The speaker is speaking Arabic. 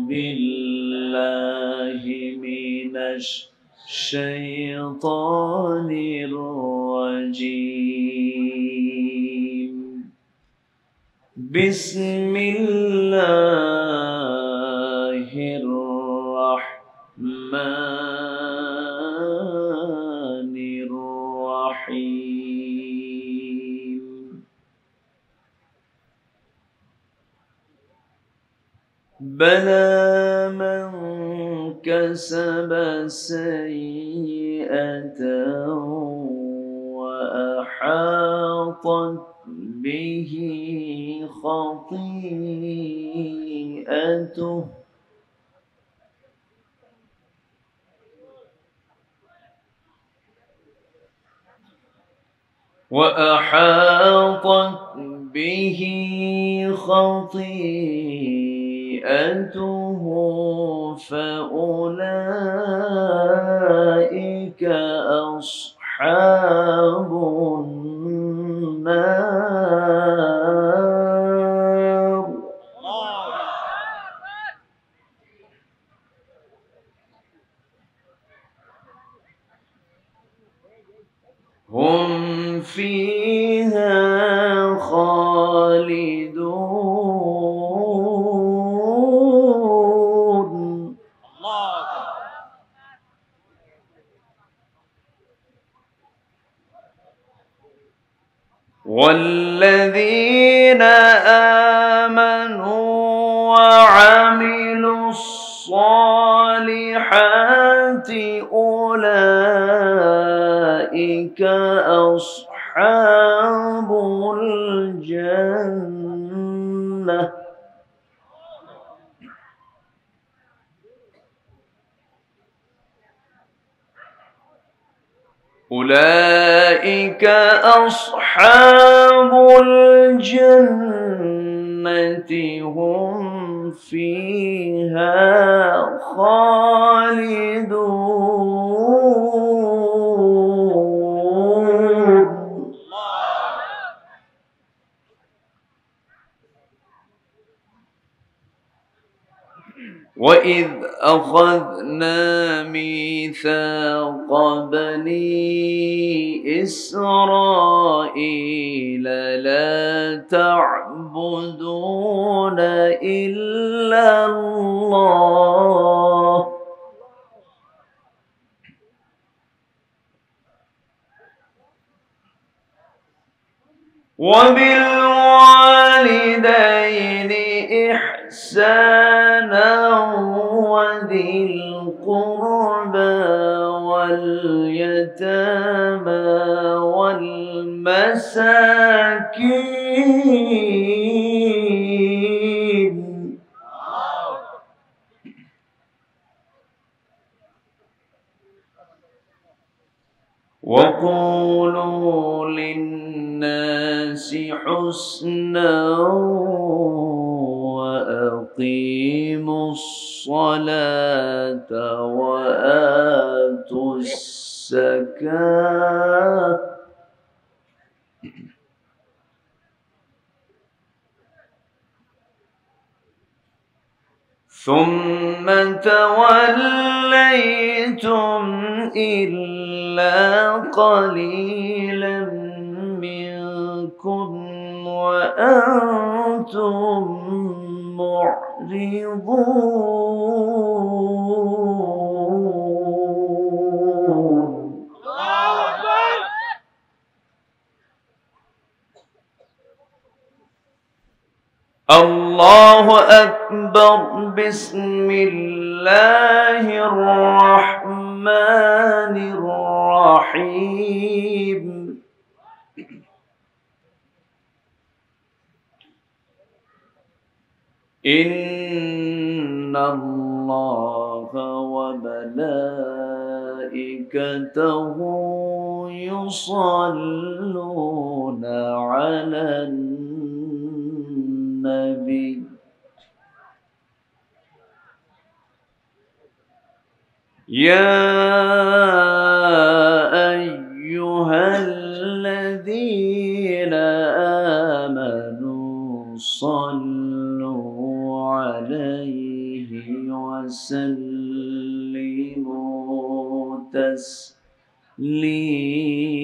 بالله من الشيطان الرجيم. بسم الله الرحمن الرحيم. بلى من كسب سيئة وأحاطت به خطيئته فأولئك أصحاب النار. هم فيها خالدون. والذين آمنوا وعملوا الصالحات أولئك أصحاب الجنة. أولئك أصحاب الجنة هم فيها خالدون. وإذ أخذنا ميثاق بني إسرائيل لا تعبدون إلا الله وبالوالدين إحسانا وذي القربى واليتامى والمساكين وقولوا للناس حسنا وأقيموا الصلاة وآتوا الزكاة ثم توليتم إلا قليلا منكم وأنتم معرضون. الله أكبر. بسم الله الرحمن الرحيم. إن الله وملائكته يصلون على النبي يا أيها الذين آمنوا صلوا عليه وسلموا تسليما